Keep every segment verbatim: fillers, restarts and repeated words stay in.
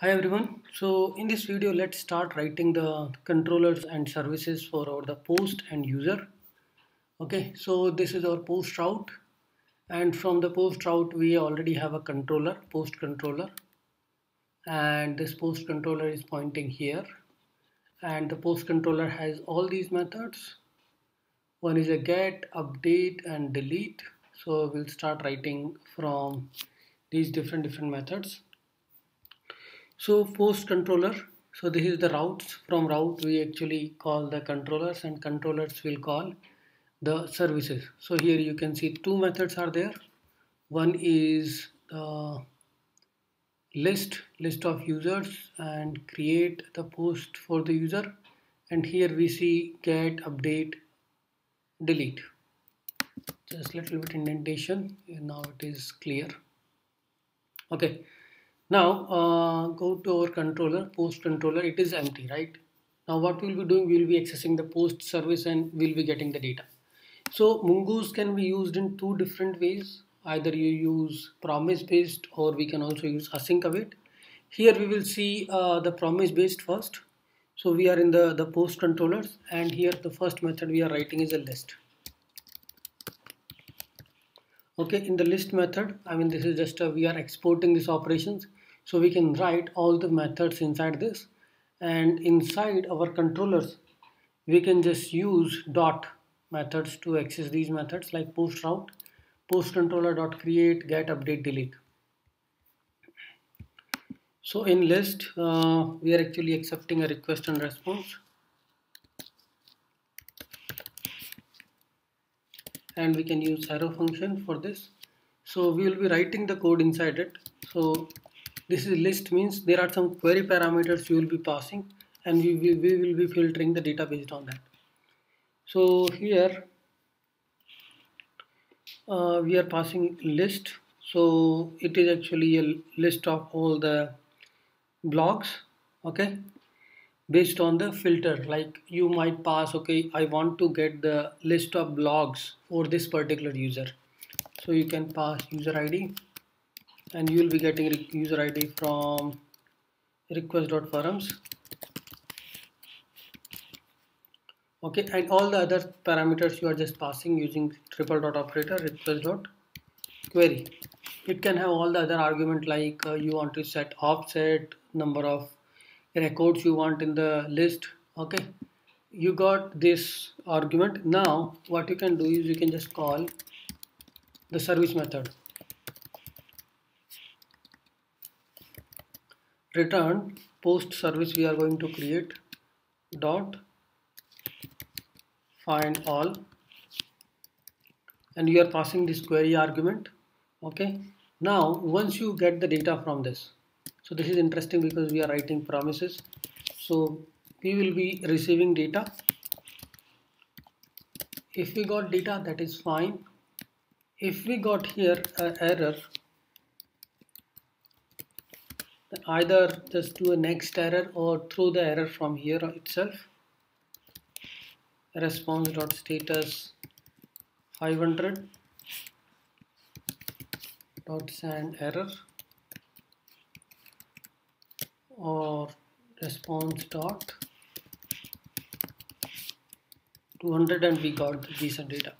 Hi everyone. So in this video, let's start writing the controllers and services for our the post and user. Okay, so this is our post route, and from the post route we already have a controller, post controller, and this post controller is pointing here, and the post controller has all these methods. One is a get, update, and delete. So we'll start writing from these different different methods. So post controller, so this is the routes. From route we actually call the controllers, and controllers will call the services. So here you can see two methods are there. One is the list list of users and create the post for the user, and here we see get, update, delete. Just little bit indentation, and now it is clear. Okay, now uh, go to our controller, post controller. It is empty, right? Now what we'll be doing, we'll be accessing the post service and we'll be getting the data. So Mongoose can be used in two different ways. Either you use promise based, or we can also use async await. Here we will see uh, the promise based first. So we are in the, the post controllers, and here the first method we are writing is a list. Okay, in the list method, I mean this is just a, we are exporting these operations, so we can write all the methods inside this, and inside our controllers we can just use dot methods to access these methods, like post route, post controller dot create, get, update, delete. So in list uh, we are actually accepting a request and response, and we can use arrow function for this. So we will be writing the code inside it. So this is list, means there are some query parameters you will be passing, and we, we, we will be filtering the data based on that. So here uh, we are passing list, so it is actually a list of all the blogs, okay, based on the filter. Like you might pass, okay, I want to get the list of blogs for this particular user, so you can pass user I D, and you will be getting user I D from request.forums. Okay, and all the other parameters you are just passing using triple dot operator, request dot query. It can have all the other argument, like uh, you want to set offset, number of records you want in the list. Okay, you got this argument. Now what you can do is you can just call the service method, return post service. We are going to create dot find all, and you are passing this query argument. Okay, now once you get the data from this, so this is interesting because we are writing promises, so we will be receiving data. If we got data, that is fine. If we got here an error, then either just do a next error or throw the error from here itself. Response.status five hundred dot send error, or response dot two hundred, and we got the decent data.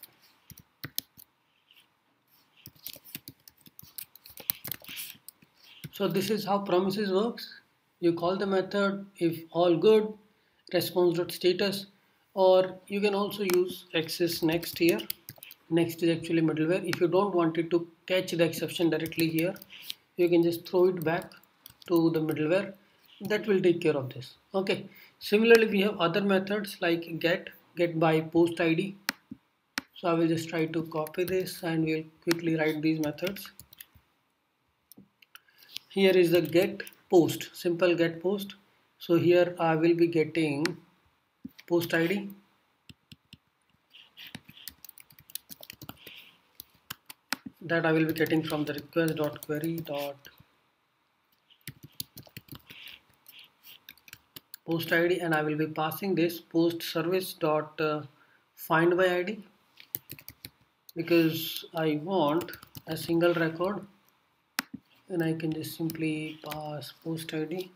So this is how promises works. You call the method, if all good, response.status, or you can also use access next here. Next is actually middleware. If you don't want it to catch the exception directly here, you can just throw it back to the middleware. That will take care of this. Okay. Similarly, we have other methods like get, get by post I D. So I will just try to copy this, and we'll quickly write these methods. Here is the get post, simple get post. So here I will be getting post I D, that I will be getting from the request.query dot post I D, and I will be passing this post service dot uh, find by I D, because I want a single record and I can just simply pass post I D.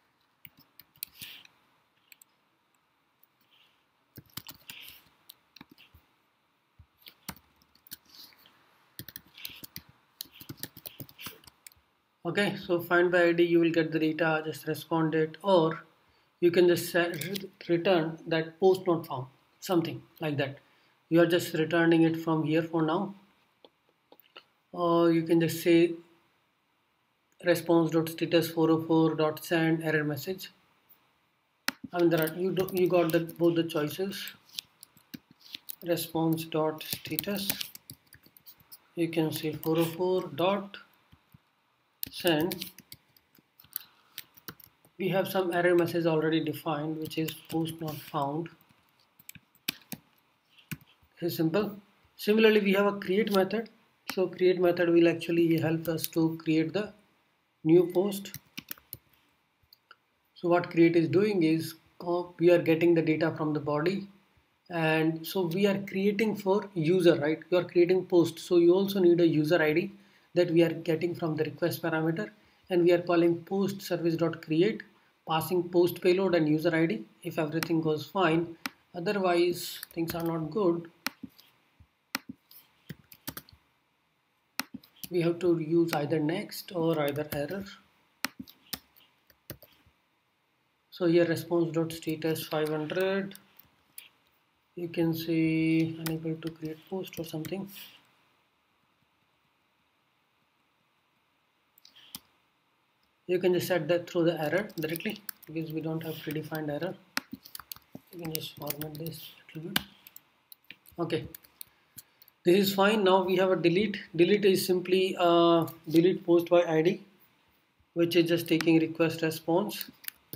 Okay, so find by I D, you will get the data, just respond it, or you can just set, return that post not found, something like that. You are just returning it from here for now, or you can just say response.status four oh four.send error message. I mean, there are, you do, you got the both the choices. Response.status, you can say four oh four.send. We have some error message already defined, which is post not found. It's simple. Similarly, we have a create method. So create method will actually help us to create the new post. So what create is doing is we are getting the data from the body, and so we are creating for user, right? You are creating post, so you also need a user I D that we are getting from the request parameter, and we are calling post service.create, passing post payload and user I D if everything goes fine. Otherwise things are not good. We have to use either next or either error. So here response.status five hundred, you can say unable to create post or something. You can just set that through the error directly because we don't have predefined error. You can just format this a little bit. Okay, this is fine. Now we have a delete. Delete is simply a delete post by I D, which is just taking request response.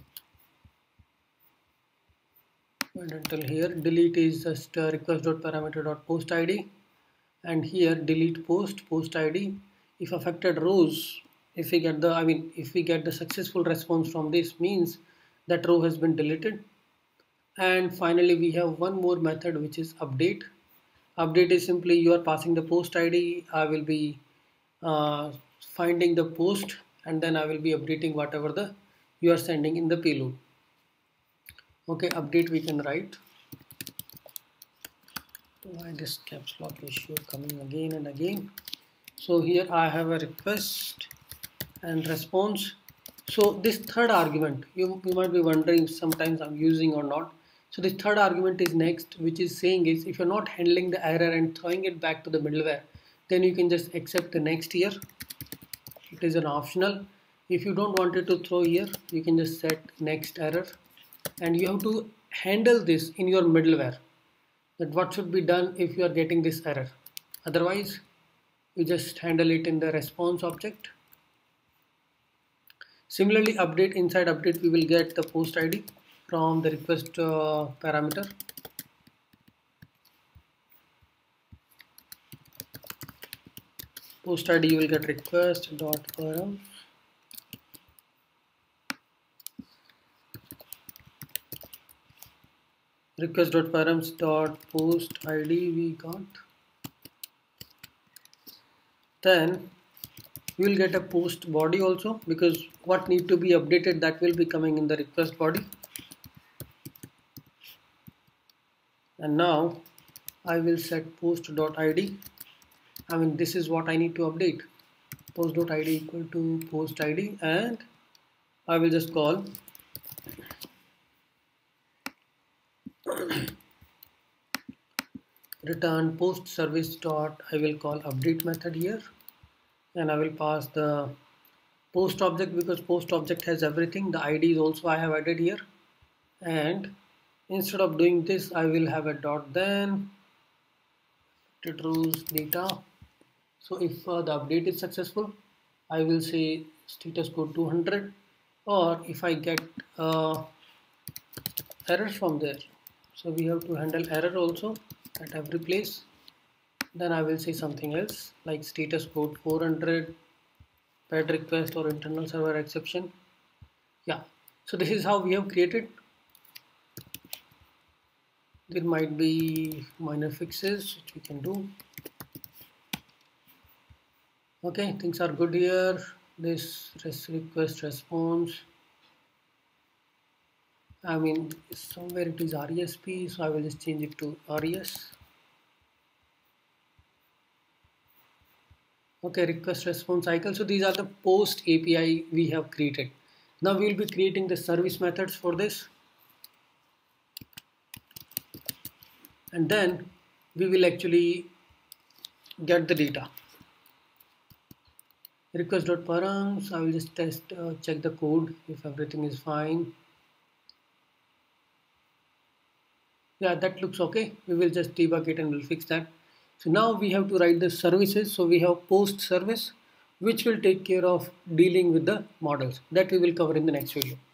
And until here, delete is just uh, request.parameter.post I D, and here delete post post I D. If affected rows, if we get the I mean if we get the successful response from this, means that row has been deleted. And finally we have one more method, which is update. Update is simply you are passing the post I D. I will be uh, finding the post, and then I will be updating whatever the you are sending in the payload. Okay, update we can write. Why this caps lock issue coming again and again? So here I have a request and response. So this third argument, you, you might be wondering sometimes I'm using or not. So this third argument is next, which is saying is if you're not handling the error and throwing it back to the middleware, then you can just accept the next here. It is an optional. If you don't want it to throw here, you can just set next error, and you have to handle this in your middleware, that what should be done if you are getting this error. Otherwise you just handle it in the response object. Similarly, update, inside update we will get the post I D from the request uh, parameter. Post I D you will get request dot param. Request dot params dot post I D we got. Then we will get a post body also, because what need to be updated, that will be coming in the request body. And now I will set post.id. I mean this is what I need to update. Post.id equal to post I D, and I will just call return post service dot I will call update method here, and I will pass the post object because post object has everything. The I D is also I have added here, and instead of doing this I will have a dot then it rows data. So if uh, the update is successful, I will say status code two hundred, or if I get uh, error from there, so we have to handle error also at every place, then I will say something else like status code four hundred, paired request or internal server exception. Yeah, so this is how we have created. There might be minor fixes which we can do. Okay, things are good here. this request response. I mean, somewhere it is R E S P, so I will just change it to R E S. Okay, request response cycle. So these are the post A P I we have created. Now we will be creating the service methods for this. And then we will actually get the data. Request.params, I will just test, uh, check the code if everything is fine. Yeah, that looks okay. We will just debug it and we'll fix that. So now we have to write the services. So we have post service, which will take care of dealing with the models that we will cover in the next video.